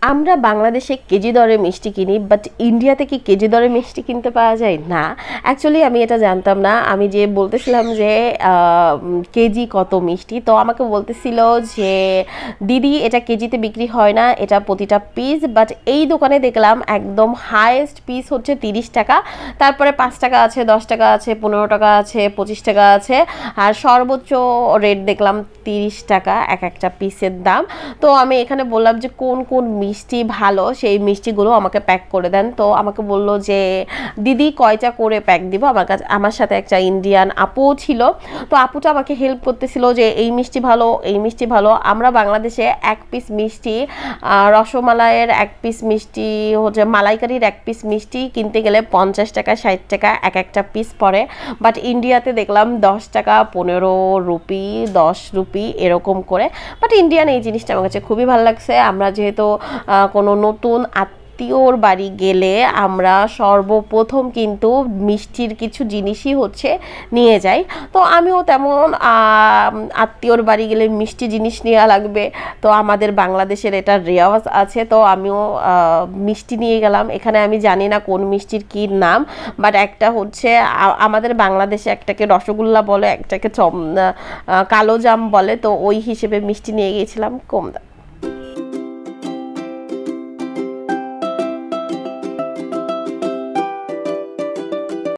আমরা বাংলাদেশে কেজি দরে মিষ্টি কিনি, বাট ইন্ডিয়াতে কি কেজি দরে মিষ্টি কিনতে পাওয়া যায়? না, অ্যাকচুয়ালি আমি এটা জানতাম না। আমি যে বলতেছিলাম যে কেজি কত মিষ্টি, তো আমাকে বলতেছিল যে দিদি এটা কেজিতে বিক্রি হয় না, এটা প্রতিটা পিস। বাট এই দোকানে দেখলাম একদম হাইয়েস্ট পিস হচ্ছে 30 টাকা, তারপরে 5 টাকা আছে, 10 টাকা আছে, 15 টাকা আছে, 25 টাকা আছে, আর সর্বোচ্চ রেট দেখলাম 30 টাকা এক একটা পিসের দাম। তো আমি এখানে বললাম যে কোন কোন মিষ্টি ভালো, সেই মিষ্টিগুলো আমাকে প্যাক করে দেন। তো আমাকে বলল যে দিদি কয়টা করে প্যাক দিব। আমার সাথে একটা ইন্ডিয়ান আপুও ছিল, তো আপুটা আমাকে হেল্প করতেছিল যে এই মিষ্টি ভালো, এই মিষ্টি ভালো। আমরা বাংলাদেশে এক পিস মিষ্টি, রসমালাইয়ের এক পিস মিষ্টি হচ্ছে, মালাইকারির এক পিস মিষ্টি কিনতে গেলে 50 টাকা 60 টাকা এক একটা পিস পড়ে। বাট ইন্ডিয়াতে দেখলাম 10 টাকা, 15 রুপি, 10 রুপি এরকম করে। বাট ইন্ডিয়ান এই জিনিসটা আমার কাছে খুবই ভালো লাগছে। আমরা যেহেতু কোনো নতুন আত্মীয়র বাড়ি গেলে আমরা সর্বপ্রথম কিন্তু মিষ্টির কিছু জিনিসই হচ্ছে নিয়ে যাই। তো আমিও তেমন আত্মীয়র বাড়ি গেলে মিষ্টি জিনিস নেওয়া লাগবে, তো আমাদের বাংলাদেশের এটা রেওয়াজ আছে। তো আমিও মিষ্টি নিয়ে গেলাম। এখানে আমি জানি না কোন মিষ্টির কী নাম, বাট একটা হচ্ছে আমাদের বাংলাদেশে একটাকে রসগোল্লা বলে, একটাকে কালো জাম বলে, তো ওই হিসেবে মিষ্টি নিয়ে গিয়েছিলাম কম দাম।